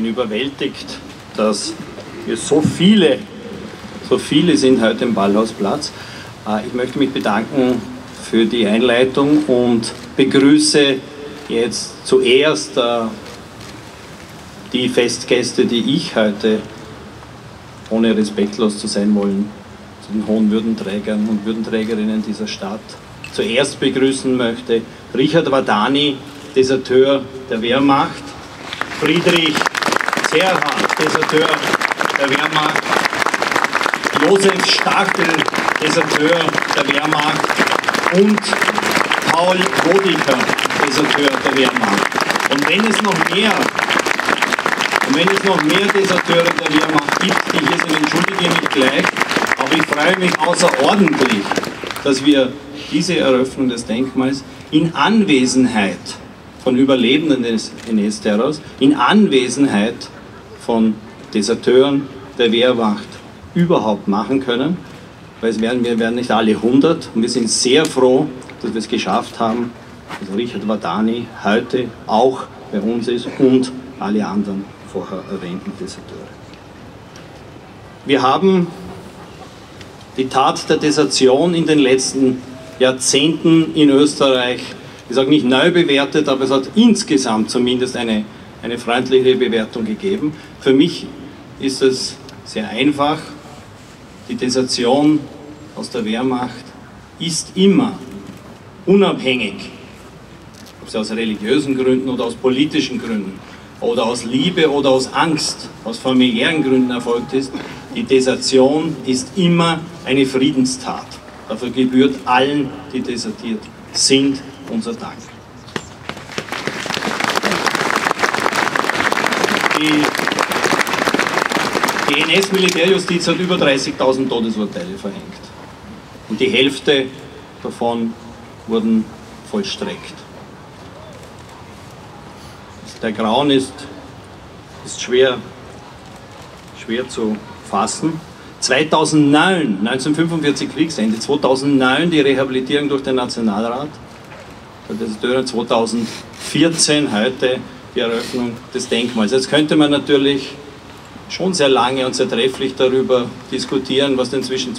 bin überwältigt, dass wir so viele sind heute im Ballhausplatz. Ich möchte mich bedanken für die Einleitung und begrüße jetzt zuerst die Festgäste, die ich heute, ohne respektlos zu sein wollen, zu den hohen Würdenträgern und Würdenträgerinnen dieser Stadt zuerst begrüßen möchte. Richard Wadani, Deserteur der Wehrmacht, Friedrich Zerhardt, Deserteur der Wehrmacht, Josef Stachel, Deserteur der Wehrmacht und Paul Bodiker, Deserteur der Wehrmacht. Und wenn es noch mehr Deserteure der Wehrmacht gibt, die hier sind, entschuldige mich gleich, aber ich freue mich außerordentlich, dass wir diese Eröffnung des Denkmals in Anwesenheit von Überlebenden des NS-Terrors, in Anwesenheit von Deserteuren der Wehrmacht überhaupt machen können, weil wir werden nicht alle 100 und wir sind sehr froh, dass wir es geschafft haben, dass Richard Wadani heute auch bei uns ist und alle anderen vorher erwähnten Deserteure. Wir haben die Tat der Desertion in den letzten Jahrzehnten in Österreich, ich sage nicht neu bewertet, aber es hat insgesamt zumindest eine freundliche Bewertung gegeben. Für mich ist es sehr einfach. Die Desertion aus der Wehrmacht ist immer unabhängig, ob sie aus religiösen Gründen oder aus politischen Gründen oder aus Liebe oder aus Angst, aus familiären Gründen erfolgt ist. Die Desertion ist immer eine Friedenstat. Dafür gebührt allen, die desertiert sind, unser Dank. Die NS-Militärjustiz hat über 30.000 Todesurteile verhängt. Und die Hälfte davon wurden vollstreckt. Der Grauen ist schwer zu fassen. 2009, 1945 Kriegsende, 2009 die Rehabilitierung durch den Nationalrat, der Deserteure 2014, heute die Eröffnung des Denkmals. Jetzt könnte man natürlich schon sehr lange und sehr trefflich darüber diskutieren, was denn zwischen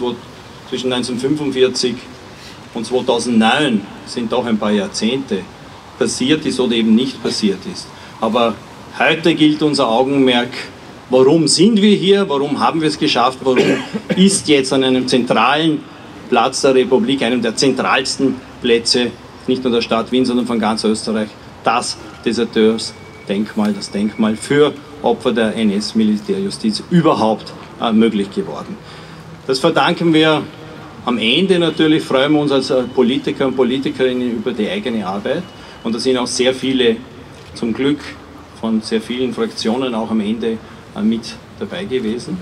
1945 und 2009, sind doch ein paar Jahrzehnte, passiert ist oder eben nicht passiert ist. Aber heute gilt unser Augenmerk, warum sind wir hier, warum haben wir es geschafft, warum ist jetzt an einem zentralen Platz der Republik, einem der zentralsten Plätze, nicht nur der Stadt Wien, sondern von ganz Österreich, das Deserteursdenkmal, das Denkmal für Opfer der NS-Militärjustiz überhaupt möglich geworden. Das verdanken wir am Ende natürlich, freuen wir uns als Politiker und Politikerinnen über die eigene Arbeit und da sind auch sehr viele, zum Glück von sehr vielen Fraktionen auch am Ende mit dabei gewesen.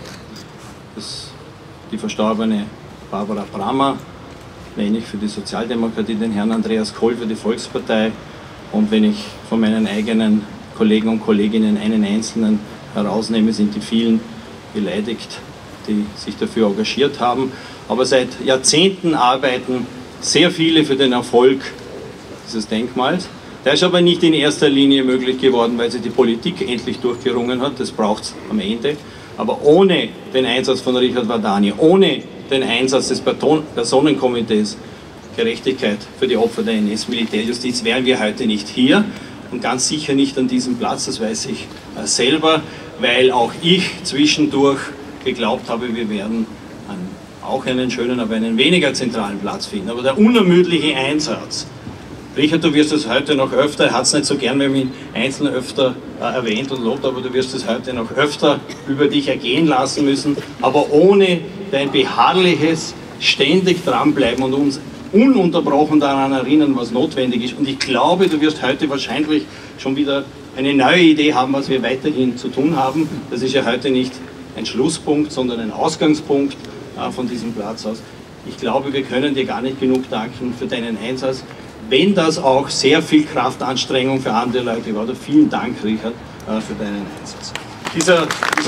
Die verstorbene Barbara Brammer nenne ich für die Sozialdemokratie, den Herrn Andreas Kohl für die Volkspartei und wenn ich von meinen eigenen Kollegen und Kolleginnen einen einzelnen herausnehme, sind die vielen beleidigt, die sich dafür engagiert haben. Aber seit Jahrzehnten arbeiten sehr viele für den Erfolg dieses Denkmals. Der ist aber nicht in erster Linie möglich geworden, weil sich die Politik endlich durchgerungen hat, das braucht es am Ende. Aber ohne den Einsatz von Richard Wadani, ohne den Einsatz des Personenkomitees Gerechtigkeit für die Opfer der NS-Militärjustiz wären wir heute nicht hier und ganz sicher nicht an diesem Platz, das weiß ich selber, weil auch ich zwischendurch geglaubt habe, wir werden auch einen schönen, aber einen weniger zentralen Platz finden. Aber der unermüdliche Einsatz, Richard, du wirst es heute noch öfter, er hat es nicht so gern, wenn man ihn einzeln öfter erwähnt und lobt, aber du wirst es heute noch öfter über dich ergehen lassen müssen, aber ohne dein beharrliches, ständig dranbleiben und uns ununterbrochen daran erinnern, was notwendig ist. Und ich glaube, du wirst heute wahrscheinlich schon wieder eine neue Idee haben, was wir weiterhin zu tun haben. Das ist ja heute nicht ein Schlusspunkt, sondern ein Ausgangspunkt von diesem Platz aus. Ich glaube, wir können dir gar nicht genug danken für deinen Einsatz. Wenn das auch sehr viel Kraftanstrengung für andere Leute war. Vielen Dank, Richard, für deinen Einsatz. Dieser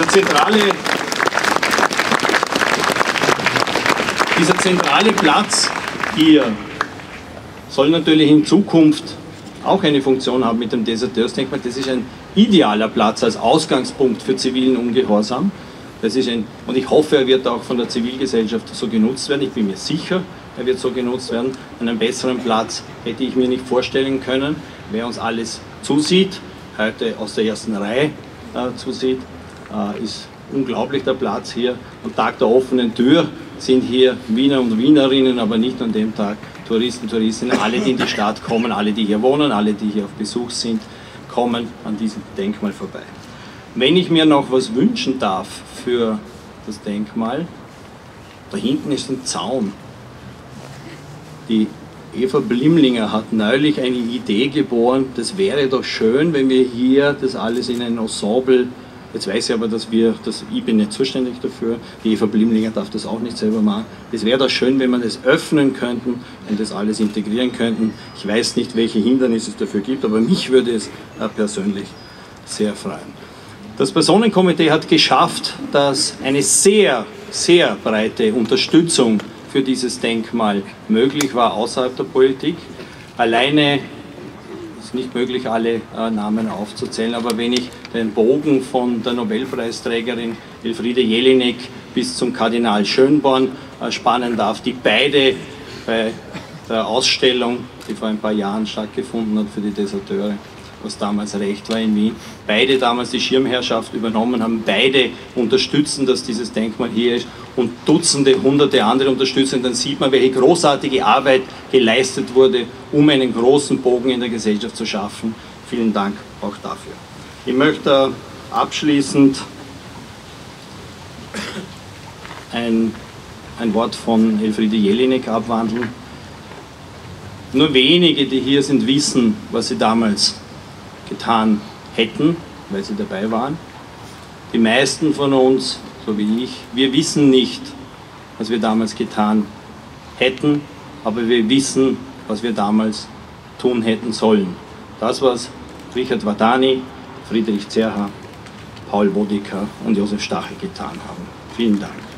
zentrale Platz hier soll natürlich in Zukunft auch eine Funktion haben mit dem Deserteursdenkmal. Das ist ein idealer Platz als Ausgangspunkt für zivilen Ungehorsam. Und ich hoffe, er wird auch von der Zivilgesellschaft so genutzt werden. Ich bin mir sicher, er wird so genutzt werden. Einen besseren Platz hätte ich mir nicht vorstellen können. Wer uns alles zusieht, heute aus der ersten Reihe zusieht, ist unglaublich der Platz hier. Am Tag der offenen Tür sind hier Wiener und Wienerinnen, aber nicht an dem Tag Touristen, Touristinnen, alle, die in die Stadt kommen, alle, die hier wohnen, alle, die hier auf Besuch sind, kommen an diesem Denkmal vorbei. Wenn ich mir noch was wünschen darf für das Denkmal, da hinten ist ein Zaun. Die Eva Blimlinger hat neulich eine Idee geboren, das wäre doch schön, wenn wir hier das alles in ein Ensemble, jetzt weiß ich aber, ich bin nicht zuständig dafür, die Eva Blimlinger darf das auch nicht selber machen, es wäre doch schön, wenn wir das öffnen könnten und das alles integrieren könnten. Ich weiß nicht, welche Hindernisse es dafür gibt, aber mich würde es persönlich sehr freuen. Das Personenkomitee hat geschafft, dass eine sehr, sehr breite Unterstützung für dieses Denkmal möglich war außerhalb der Politik. Alleine ist nicht möglich, alle Namen aufzuzählen, aber wenn ich den Bogen von der Nobelpreisträgerin Elfriede Jelinek bis zum Kardinal Schönborn spannen darf, die beide bei der Ausstellung, die vor ein paar Jahren stattgefunden hat für die Deserteure, was damals Recht war in Wien, beide damals die Schirmherrschaft übernommen haben, beide unterstützen, dass dieses Denkmal hier ist und Dutzende, Hunderte andere unterstützen, dann sieht man, welche großartige Arbeit geleistet wurde, um einen großen Bogen in der Gesellschaft zu schaffen. Vielen Dank auch dafür. Ich möchte abschließend ein Wort von Elfriede Jelinek abwandeln. Nur wenige, die hier sind, wissen, was sie damals getan hätten, weil sie dabei waren. Die meisten von uns, so wie ich, wir wissen nicht, was wir damals getan hätten, aber wir wissen, was wir damals tun hätten sollen. Das, was Richard Vardani, Friedrich Zerha, Paul Bodica und Josef Stachel getan haben. Vielen Dank.